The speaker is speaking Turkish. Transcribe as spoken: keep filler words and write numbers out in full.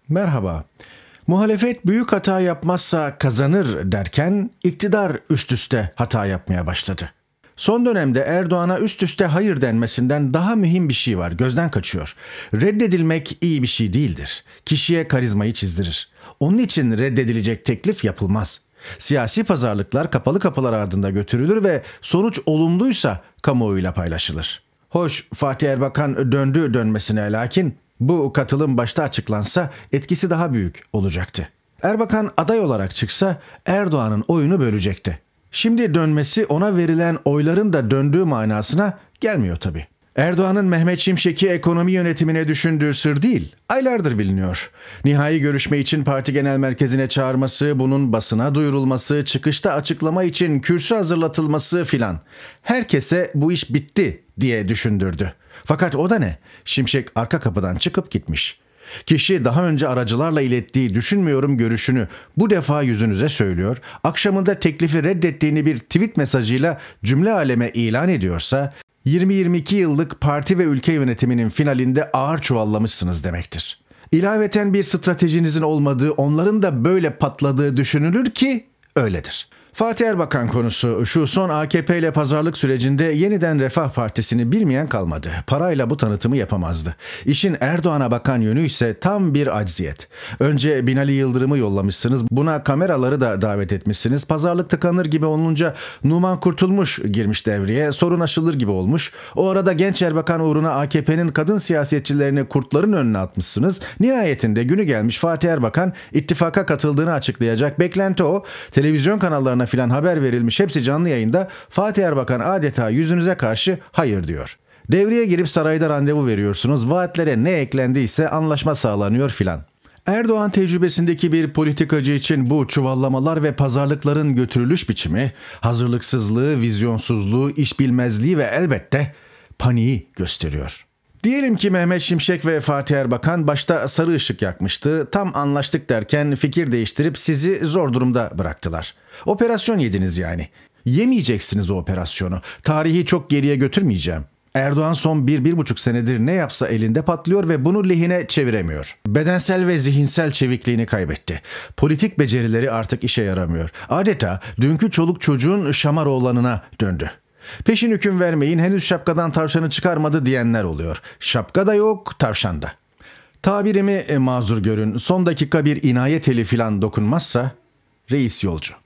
Merhaba. Muhalefet büyük hata yapmazsa kazanır derken iktidar üst üste hata yapmaya başladı. Son dönemde Erdoğan'a üst üste hayır denmesinden daha mühim bir şey var, gözden kaçıyor. Reddedilmek iyi bir şey değildir. Kişiye karizmayı çizdirir. Onun için reddedilecek teklif yapılmaz. Siyasi pazarlıklar kapalı kapılar ardında götürülür ve sonuç olumluysa kamuoyuyla paylaşılır. Hoş, Fatih Erbakan döndü dönmesine, lakin bu katılım başta açıklansa etkisi daha büyük olacaktı. Erbakan aday olarak çıksa Erdoğan'ın oyunu bölecekti. Şimdi dönmesi ona verilen oyların da döndüğü manasına gelmiyor tabii. Erdoğan'ın Mehmet Şimşek'i ekonomi yönetimine düşündüğü sır değil, aylardır biliniyor. Nihai görüşme için parti genel merkezine çağırması, bunun basına duyurulması, çıkışta açıklama için kürsü hazırlatılması filan. Herkese bu iş bitti diye düşündürdü. Fakat o da ne? Şimşek arka kapıdan çıkıp gitmiş. Kişi daha önce aracılarla ilettiği düşünmüyorum görüşünü bu defa yüzünüze söylüyor, akşamında teklifi reddettiğini bir tweet mesajıyla cümle aleme ilan ediyorsa, yirmi yirmi iki yıllık parti ve ülke yönetiminin finalinde ağır çuvallamışsınız demektir. İlaveten bir stratejinizin olmadığı, onların da böyle patladığı düşünülür ki öyledir. Fatih Erbakan konusu, şu son A K P ile pazarlık sürecinde yeniden Refah Partisi'ni bilmeyen kalmadı. Parayla bu tanıtımı yapamazdı. İşin Erdoğan'a bakan yönü ise tam bir acziyet. Önce Binali Yıldırım'ı yollamışsınız, buna kameraları da davet etmişsiniz. Pazarlık tıkanır gibi olunca Numan Kurtulmuş girmiş devreye, sorun aşılır gibi olmuş. O arada genç Erbakan uğruna A K P'nin kadın siyasetçilerini kurtların önüne atmışsınız. Nihayetinde günü gelmiş Fatih Erbakan ittifaka katıldığını açıklayacak. Beklenti o. Televizyon kanallarına filan haber verilmiş, hepsi canlı yayında. Fatih Erbakan adeta yüzünüze karşı hayır diyor. Devreye girip sarayda randevu veriyorsunuz. Vaatlere ne eklendiyse anlaşma sağlanıyor filan. Erdoğan tecrübesindeki bir politikacı için bu çuvallamalar ve pazarlıkların götürülüş biçimi, hazırlıksızlığı, vizyonsuzluğu, işbilmezliği ve elbette paniği gösteriyor. Diyelim ki Mehmet Şimşek ve Fatih Erbakan başta sarı ışık yakmıştı. Tam anlaştık derken fikir değiştirip sizi zor durumda bıraktılar. Operasyon yediniz yani. Yemeyeceksiniz o operasyonu. Tarihi çok geriye götürmeyeceğim. Erdoğan son bir, bir buçuk senedir ne yapsa elinde patlıyor ve bunu lehine çeviremiyor. Bedensel ve zihinsel çevikliğini kaybetti. Politik becerileri artık işe yaramıyor. Adeta dünkü çoluk çocuğun Şamaroğlan'ına döndü. Peşin hüküm vermeyin, henüz şapkadan tavşanı çıkarmadı diyenler oluyor. Şapka da yok, tavşan da. Tabirimi mazur görün, son dakika bir inayet eli filan dokunmazsa reis yolcu.